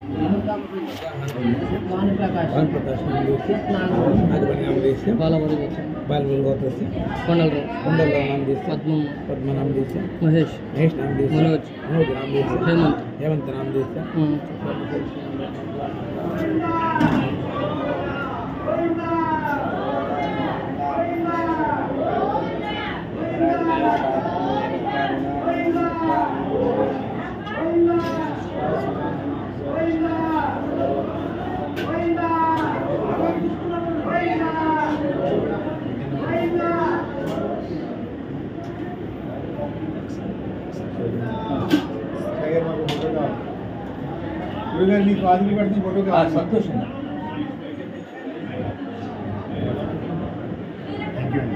भानुप्रकाश नाम देते बालबल गोत्र కొండలరావు नाम देते पद्म नाम देते महेश नाम देते मनोज नाम देते हेमंत नाम देते आदमी पड़ती फोटो का संतोष थैंक यू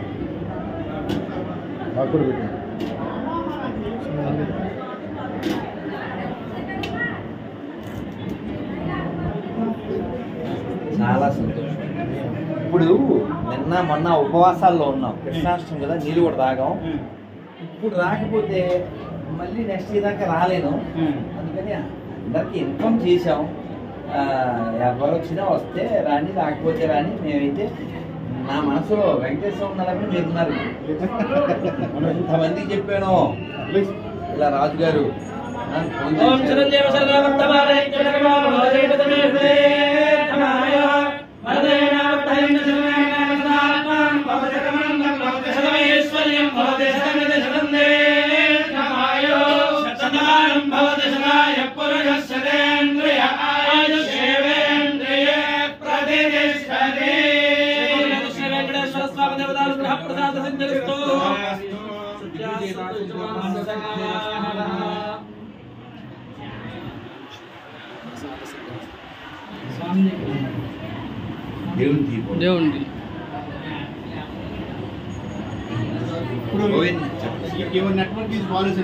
చాలా సంతోషం. ఇప్పుడు నిన్న మొన్న ఉపవాసాల్లో ఉన్నాం, కృష్ణాష్టమి కదా, నీళ్ళు కూడా తాగాం. ఇప్పుడు రాకపోతే మళ్ళీ నెక్స్ట్ ఇయర్ దాకా రాలేను. అందుకని అందరికి ఇన్ఫామ్ చేసాం, ఎవరు వచ్చినా వస్తే రాని, రాకపోతే రాని. మేమైతే నా మనసులో వెంకటేశ్వర ఉన్నారని మీరున్నారు. ఇంతమందికి చెప్పాను ఇలా రాజు గారు దేవుడి నెట్వర్క్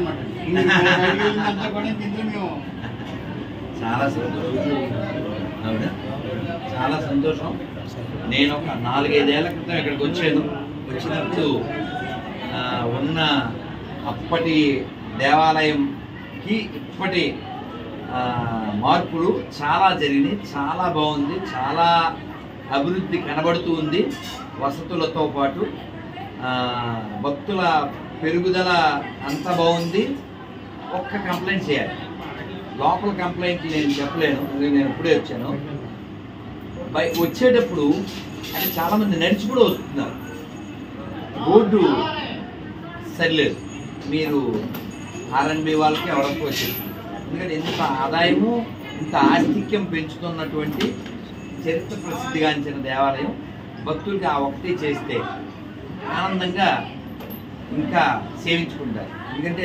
చాలా సంతోషం. అవునా, చాలా సంతోషం. నేను ఒక 4-5 ఏళ్ల క్రితం ఇక్కడికి వచ్చాను. వచ్చినప్పుడు ఉన్న అప్పటి దేవాలయంకి ఇప్పటి మార్పులు చాలా జరిగినాయి. చాలా బాగుంది, చాలా అభివృద్ధి కనబడుతూ ఉంది. వసతులతో పాటు భక్తుల పెరుగుదల అంత బాగుంది. ఒక్క కంప్లైంట్ చేయాలి, లోపల కంప్లైంట్ నేను చెప్పలేను, నేను ఇప్పుడే వచ్చాను. వచ్చేటప్పుడు అంటే చాలామంది నడిచి కూడా వస్తున్నారు. రోడ్డు సరిలేదు. మీరు ఆర్ఎన్బి వాళ్ళకి ఎవరికి వచ్చేసింది. ఎందుకంటే ఇంత ఆదాయము, ఇంత ఆస్తిక్యం పెంచుతున్నటువంటి చరిత్ర ప్రసిద్ధిగాంచిన దేవాలయం భక్తులకి ఆ ఒకటి చేస్తే ఆనందంగా ఇంకా సేవించుకుంటారు. ఎందుకంటే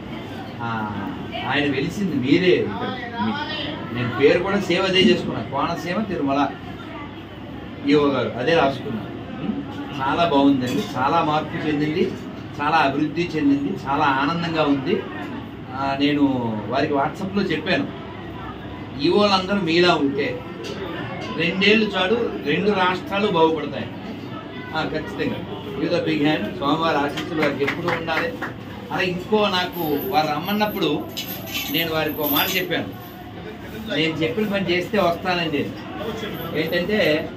ఆయన వెలిసింది మీరే. నేను పేరు కూడా సేవ అదే చేసుకున్నాను, కోనసీమ తిరుమల ఈవో గారు అదే రాసుకున్నాను. చాలా బాగుందండి, చాలా మార్పు చెందింది, చాలా అభివృద్ధి చెందింది, చాలా ఆనందంగా ఉంది. నేను వారికి వాట్సాప్లో చెప్పాను, ఈవోలందరూ మీలా ఉంటే 2 ఏళ్ళు చాలు, 2 రాష్ట్రాలు బాగుపడతాయి. ఖచ్చితంగా విత్ బిగ్ హ్యాండ్. స్వామివారి ఆశీస్సులు వారికి ఎప్పుడు ఉండాలి. అలా ఇంకో నాకు వారు రమ్మన్నప్పుడు నేను వారికి ఒక మాట చెప్పాను, నేను చెప్పిన పని చేస్తే వస్తానండి. ఏంటంటే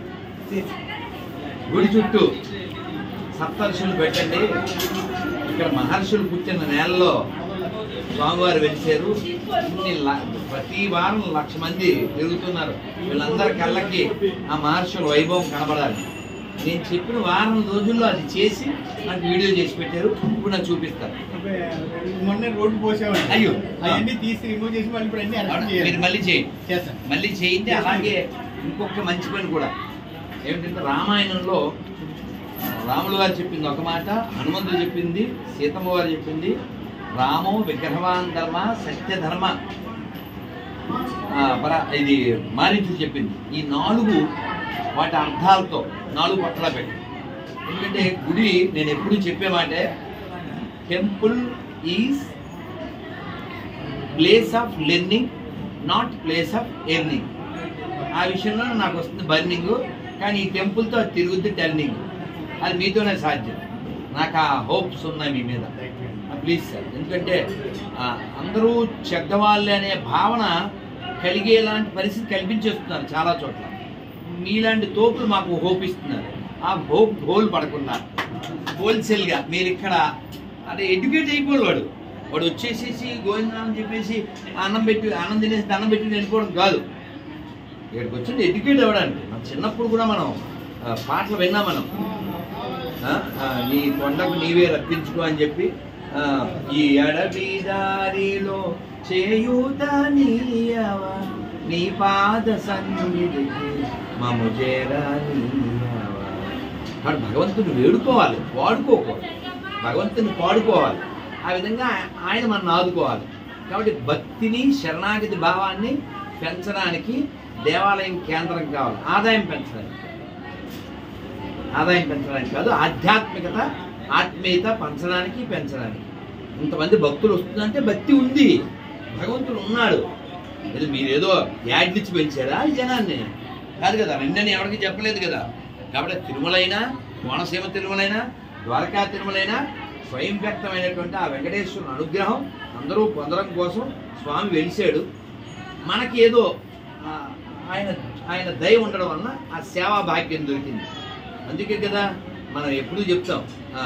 గుడి చుట్టూ సప్తర్షులు పెట్టండి, ఇక్కడ మహర్షులు కూర్చున్న నేలలో స్వామివారు వెలిసారు. ప్రతి వారం 1,00,000 మంది తిరుగుతున్నారు. వీళ్ళందరి కళ్ళకి ఆ మహర్షుల వైభవం కనబడాలి. నేను చెప్పిన వారం రోజుల్లో అది చేసి నాకు వీడియో చేసి పెట్టారు. ఇప్పుడు నాకు చూపిస్తారు. రోడ్డు పోసేవాళ్ళు, అయ్యో అవన్నీ తీసి రిమూవ్ చేసి మీరు మళ్ళీ చేయండి, మళ్ళీ చేయండి. అలాగే ఇంకొక మంచి పని కూడా ఏమిటంటే, రామాయణంలో రాములు గారు చెప్పింది ఒక మాట, హనుమంతుడు చెప్పింది, సీతమ్మ వారు చెప్పింది, రామో విగ్రహవాన్ ధర్మ సత్యధర్మ, ఇది మారీచుడు చెప్పింది. ఈ 4 వాటి అర్థాలతో 4 పట్ల పెట్టి. ఎందుకంటే గుడి నేను ఎప్పుడు చెప్పే మాటే, temple is place of learning, not place of earning. ఆ విషయంలో నాకు వస్తుంది బర్నింగ్, కానీ ఈ టెంపుల్తో అది తిరుగుద్ది టర్నింగ్. అది మీతోనే సాధ్యం. నాకు ఆ హోప్స్ ఉన్నాయి మీ మీద. ప్లీజ్ సార్, ఎందుకంటే అందరూ చెడ్డవాళ్ళే అనే భావన కలిగేలాంటి పరిస్థితి కల్పించేస్తున్నారు చాలా చోట్ల. మీలాంటి తోపులు మాకు హోప్ ఇస్తున్నారు. ఆ హోల్ పడకుండా హోల్సేల్గా మీరు ఇక్కడ అంటే ఎడ్యుకేట్ అయిపోవాలి. వాడు వచ్చేసేసి గోవిందా అని చెప్పేసి అన్నం తినేసి దండం పెట్టి వెళ్ళిపోవడం కాదు. ఇక్కడికి వచ్చింది ఎడ్యుకేట్ అవ్వడానికి. మన చిన్నప్పుడు కూడా మనం పాటలు విన్నాం. మనం నీ కొండకు నీవే రప్పించుకో అని చెప్పి, ఈ అడవి దారిలో చేయూతనీయవా నీ పాద సన్నిధికి మము చేరనీయవా. వాడు భగవంతుని వేడుకోవాలి, వాడుకోకూడదు. భగవంతుని పాడుకోవాలి. ఆ విధంగా ఆయన మనం ఆదుకోవాలి. కాబట్టి భక్తిని శరణాగతి భావాన్ని పెంచడానికి దేవాలయం కేంద్రం కావాలి. ఆదాయం పెంచడానికి కాదు, ఆధ్యాత్మికత ఆత్మీయత పెంచడానికి. ఇంతమంది భక్తులు వస్తుందంటే భక్తి ఉంది, భగవంతుడు ఉన్నాడు. మీరేదో యాడ్లిచ్చి పెంచారా ఈ జనాన్ని? కాదు కదా, నిన్నని ఎవరికి చెప్పలేదు కదా. కాబట్టి తిరుమలైనా, కోనసీమ తిరుమలైనా, ద్వారకా తిరుమలైనా స్వయం వ్యక్తమైనటువంటి ఆ వెంకటేశ్వరుని అనుగ్రహం అందరూ పొందడం కోసం స్వామి వెలిశాడు. మనకి ఏదో ఆయన దయ ఉండడం వలన ఆ సేవా భాగ్యం దొరికింది. అందుకే కదా మనం ఎప్పుడూ చెప్తాం,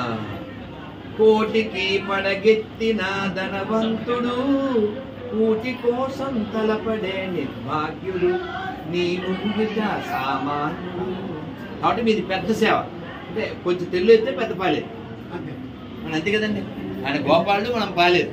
కోటికి పడగెత్తిన ధనవంతుడు కూటి కోసం తలపడే నిర్భాగ్యుడు నీ ముందుగా సామాన్యుడు. కాబట్టి మీది పెద్ద సేవ. అంటే కొంచెం తెల్లు అయితే పెద్ద పాలేదు మన, అంతే కదండి. ఆయన గోపాలుడు, మనం పాలేదు.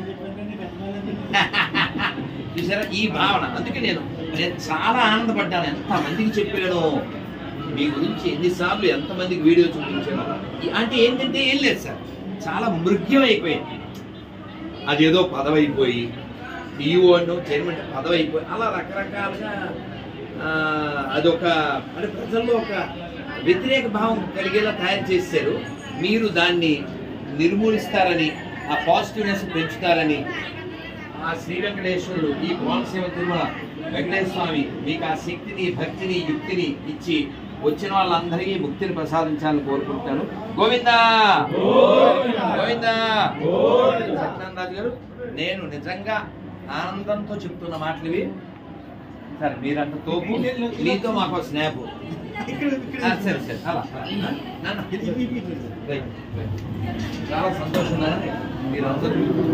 చూసారా ఈ భావన? అందుకే నేను చాలా ఆనందపడ్డాను. ఎంతమందికి చెప్పాను మీ గురించి, ఎన్నిసార్లు ఎంతమందికి వీడియో చూపించాను. అంటే ఏంటంటే ఏం లేదు సార్, చాలా మృగ్యం అయిపోయింది. అదేదో పదవైపోయి ఈఓ చైర్మన్ పదవైపోయి అలా రకరకాలుగా అదొక అంటే ప్రజల్లో ఒక వ్యతిరేక భావం కలిగేలా తయారు చేశారు. మీరు దాన్ని నిర్మూలిస్తారని, ఆ పాజిటివ్నెస్ పెంచుతారని ఆ శ్రీ వెంకటేశ్వరుడు, ఈ కోనసీమ తిరుమల వెంకటేశ్వర స్వామి మీకు ఆ శక్తిని, భక్తిని, యుక్తిని ఇచ్చి వచ్చిన వాళ్ళందరికీ ముక్తిని ప్రసాదించాలని కోరుకుంటాను. గోవిందా గోవిందా. సత్యనారాయణ రాజు గారు, నేను నిజంగా ఆనందంతో చెప్తున్న మాటలు ఇవి. సరే మీరంత తోపు, మీతో మాకు స్నాప్. సరే సరే అలా చాలా సంతోషం. మీరందరూ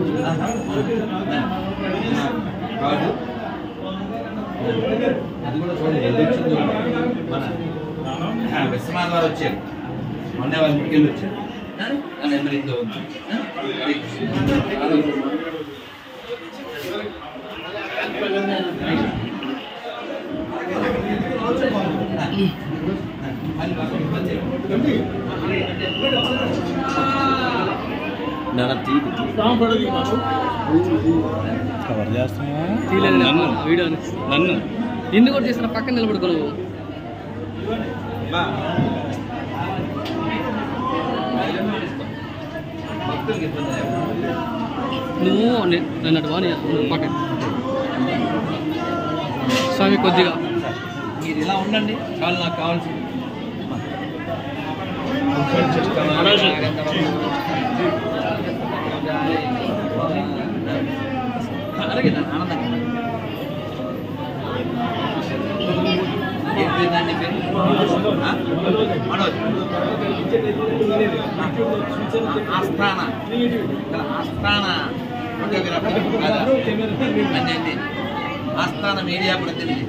అది కూడా చూడండి, మన విశ్వనాథ్ వారు వచ్చారు, మొన్న వాళ్ళ ఇంటికి వచ్చారు. నెమ్మదితో నన్ను నిన్ను కూడా చేసిన పక్కన నిలబడుకో. నువ్వు నన్నట్టు బాగా పక్కన స్వామి కొద్దిగా మీరు ఇలా ఉండండి చాలు. నాకు కావాల్సింది అలాగే ఆనందంగా. ఏం పేరుందండి పేరు? మనోజ్. ఆస్థాన ఆస్థాన ఫోటోగ్రాఫర్ అండి, ఆస్థాన మీడియా ప్రతినిధి.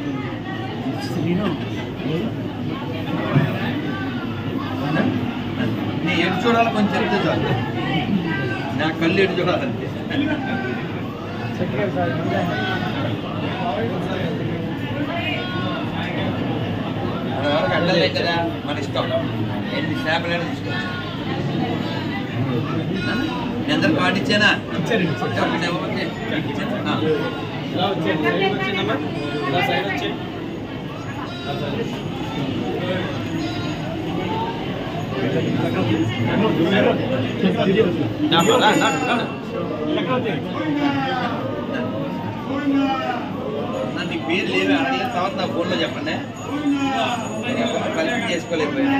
నీ ఎటు చూడాలి కొంచెం చెప్తే చాలు, నా కళ్ళు ఎటు చూడాలంటే. వరకు అడ్డలే కదా మన ఇష్టం, ఎన్ని స్నాప్లైనా తీసుకోవచ్చు. అందరు పాటించానా? నీ పేరు లేవే అడగలేదు, తర్వాత నా ఫోన్లో చెప్పండి. కలిపి చేసుకోలేకపోయాను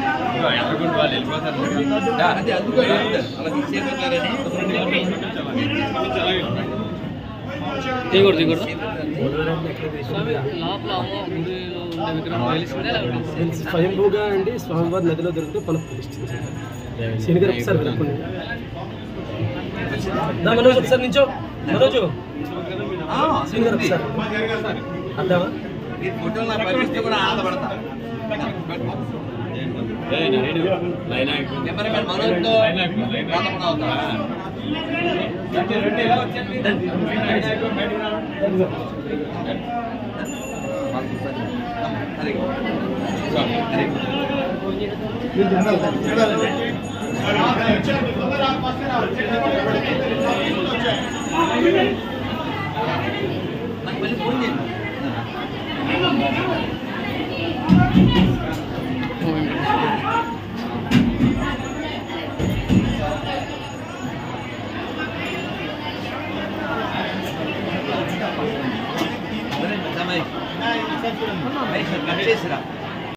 అంటే అందుకో అలా తీసేపోతారని. స్వయంభూగా అండి స్వామివారి నదిలో దొరికితే పలుపు ప్రతిష్ఠించారు. శనిగారు ఒకసారి వినకుండా మనోజ్ ఒకసారి నించో మనోజు శనిగారు ఒకసారి అర్థమా ఫోటోలు నాకు పంపిస్తే కూడా ఆనందపడతా. కెమెరామెన్ మనోజ్తో ఆనందం అవుతా. నాకు మళ్ళీ ఫోన్ చేయండి. కట్ చేసిరా.